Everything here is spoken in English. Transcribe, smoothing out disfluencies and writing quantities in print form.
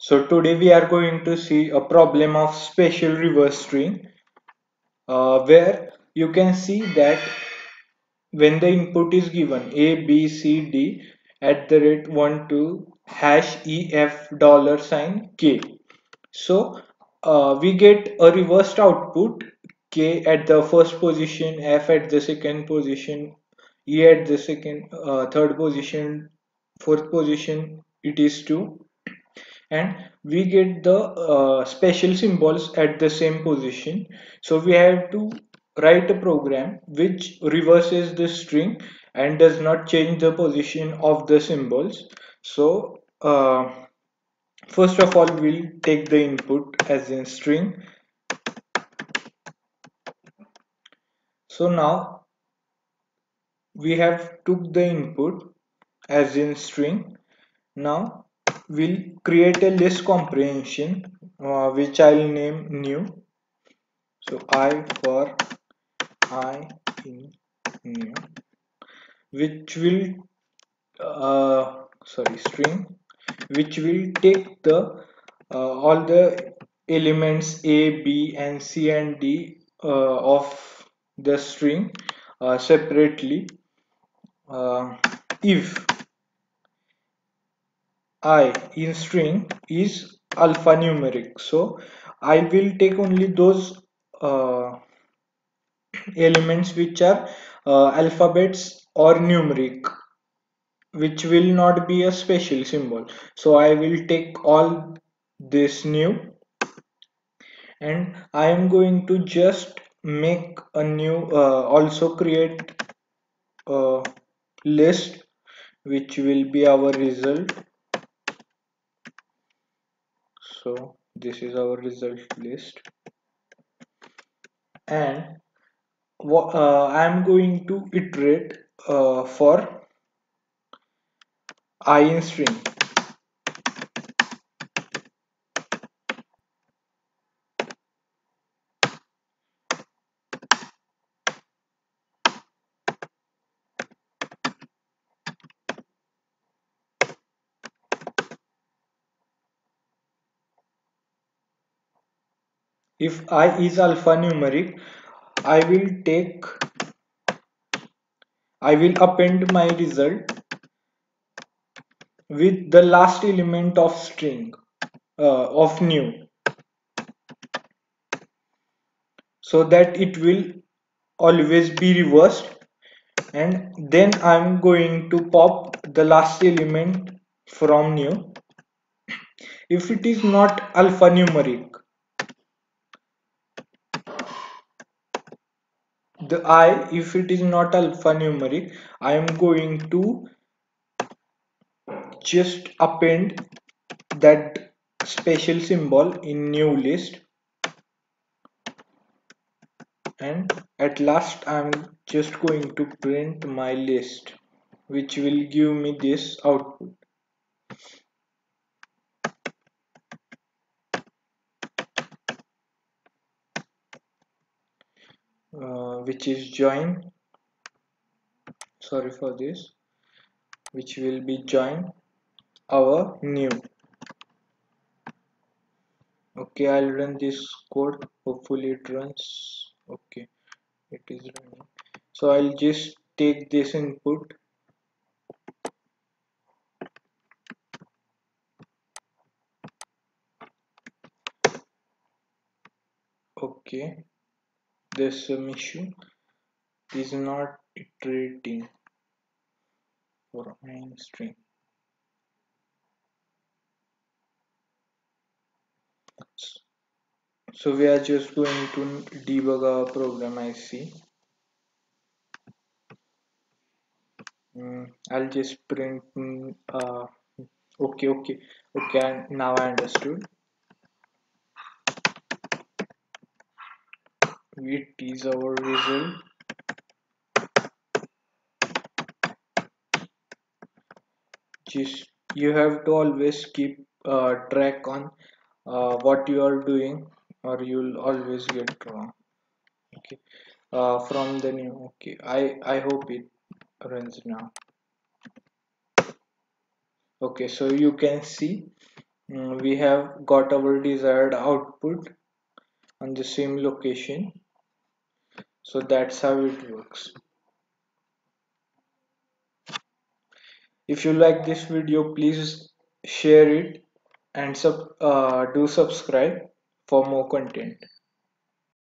So today we are going to see a problem of special reverse string where you can see that when the input is given a b c d at the rate 1 to hash ef dollar sign k. So we get a reversed output, k at the first position, f at the second position, e at the third position, fourth position it is 2, and we get the special symbols at the same position. So we have to write a program which reverses the string and does not change the position of the symbols. So first of all we'll take the input as in string. So now we have took the input as in string. Now we'll create a list comprehension which I'll name new. So I for I in new, which will string, which will take the all the elements a b and c and d of the string separately. If I in string is alphanumeric, so I will take only those uh, elements which are alphabets or numeric, which will not be a special symbol. So I will take all this new, and I am going to just make a new also create a list which will be our result. So this is our result list, and I am going to iterate for I in string. If I is alphanumeric, I will take I will append my result with the last element of string of new, so that it will always be reversed, and then I'm going to pop the last element from new. If it is not alphanumeric, the I, if it is not alphanumeric, I am going to just append that special symbol in new list, and at last I'm just going to print my list, which will give me this output, which is join, sorry for this, which will be join our new. Okay, I'll run this code, hopefully it runs. Okay, it is running. So I'll just take this input. Okay, there's some issue, is not iterating for main string. So we are just going to debug our program. I see. I'll just print. Okay. Now I understood. It is our result. Just you have to always keep track on what you are doing, or you'll always get wrong. Okay. From the new. Okay. I hope it runs now. Okay. So you can see we have got our desired output on the same location. So that's how it works. If you like this video, please share it and do subscribe for more content.